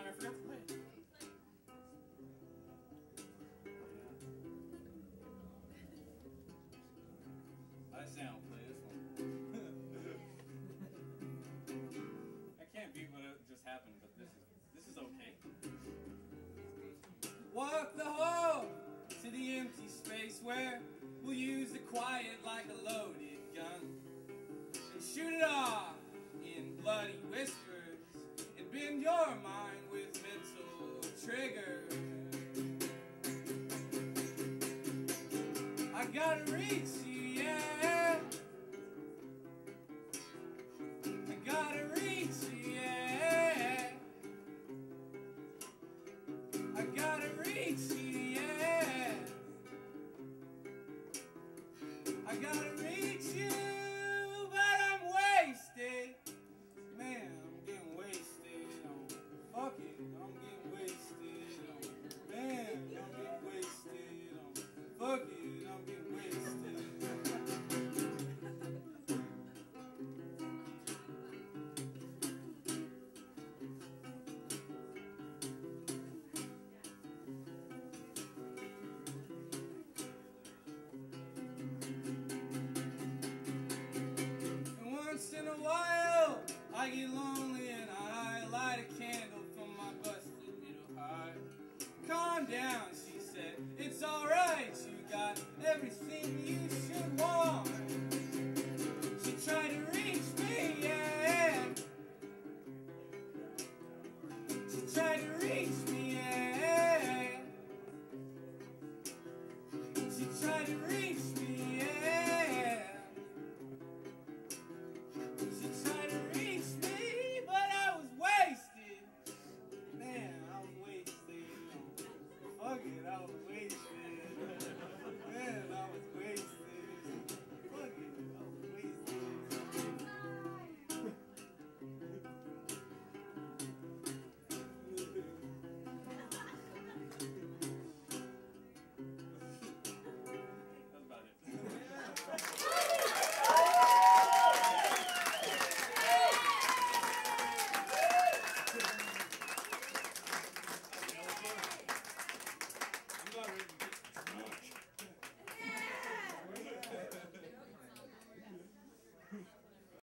song I forgot to play. I say I'll play this one. I can't beat what just happened, but this is okay. Walk the hall to the empty space where we'll use the quiet like a loaded gun and shoot it off in bloody whispers and bend your mind with mental triggers. I gotta reach you, yeah. I gotta reach you, yeah. I gotta reach you, yeah. I gotta reach you, but I'm wasted. Man, I'm getting wasted on. Fuck it, I'm getting wasted on. Man, I'm getting wasted on. Fuck it, I'm getting wasted. And once in a while, I get lonely and I light a candle for my busted little heart. Calm down, she said, it's alright, you got everything you